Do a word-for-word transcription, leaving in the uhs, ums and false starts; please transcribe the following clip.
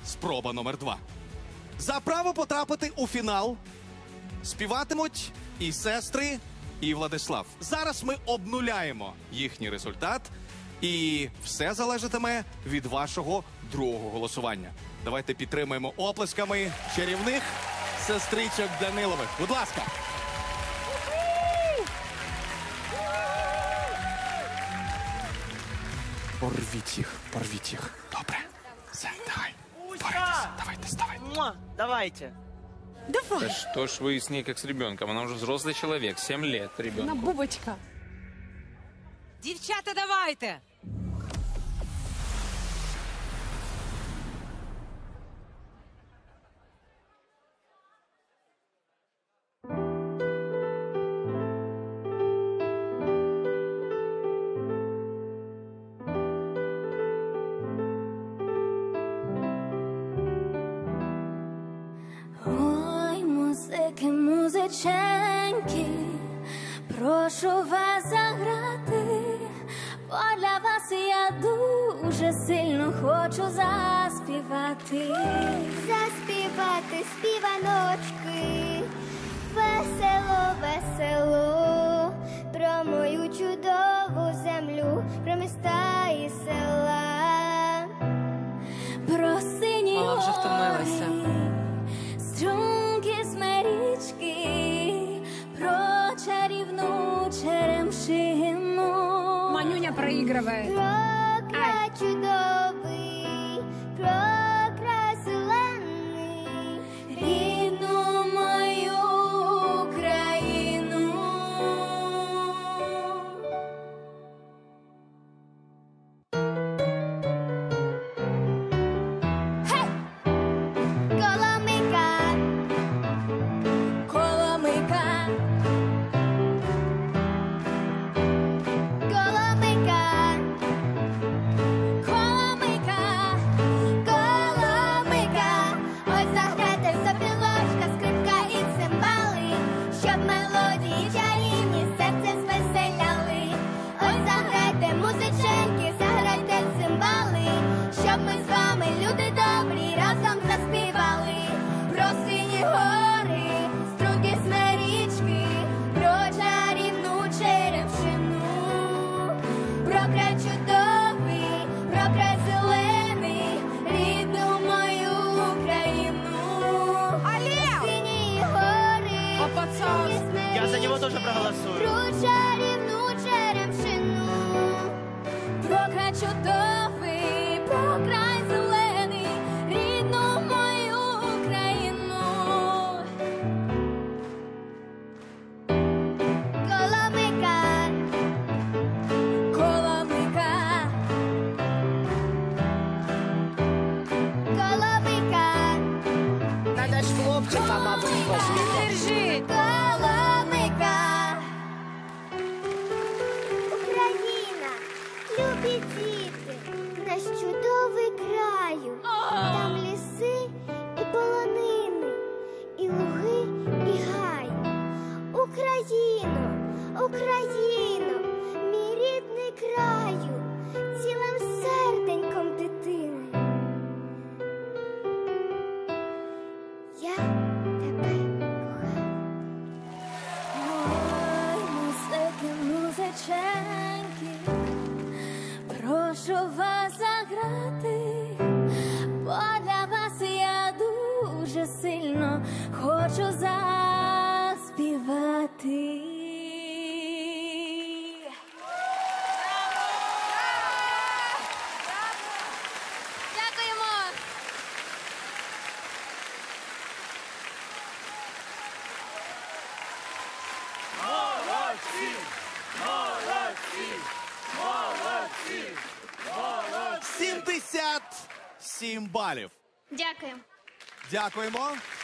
спроба номер два. За право потрапити у фінал співатимуть і сестри, і Владислав. Зараз ми обнуляємо їхній результат, і все залежатиме від вашого другого голосування. Давайте підтримаємо оплесками чарівних сестричок Данилових. Будь ласка. Порвіть їх, порвіть їх. Добре. Все, давай. Боритесь. Давайте, ставайте. Давайте. Давай. Да что ж вы с ней как с ребенком? Она уже взрослый человек, семь лет На ребенку. бубочка. Дівчата, давайте! Ой, музики, музиченьки, прошу вас заграти, бо для вас я дуже сильно хочу заспівати. Заспівати співаночки, весело, весело, про мою чудову землю, про міста і села, про сині Мала вже втомилася. гори, струнки з річки, про чарівну черемшину. Манюня проигрывает. Про край чудовий, про край зелений, рідну мою Україну. Гей! Коломийка, Коломийка, Коломийка, Коломийка, Коломийка. Ось заграйте сопілочка, скрипка і цимбали, щоб мелодії чарівні серце звеселяли. Ось заграйте музиченьки, заграйте цимбали, щоб ми з вами, люди добрі, разом заспівали. Про сині гори, струнки з річки, про чарівну черемшину, про край чудовий, про край зелений, рідну мою Україну. Олег! Сині гори, А пацан? струнки з Я за него річки, тоже проголосую. про чарівну черемшину, про край чудовий, про край зелений, рідну мою Україну. Коломийка, Коломийка, Коломийка, Надо ж хлопчика, мабуть, послухати. Держи! Коломийка. Україна, любі діти, наш чудовий краю. Там ліси і полонини, і луги, і гай. Україно, Україно, мій рідний краю, цілим серденьком дитини. Я тебе кохаю. Ой, музики, музиченьки, прошу вас заграти, бо для вас я дуже сильно хочу заспівати. Дякуємо! сімдесят сім балів. Дякую. Дякуємо.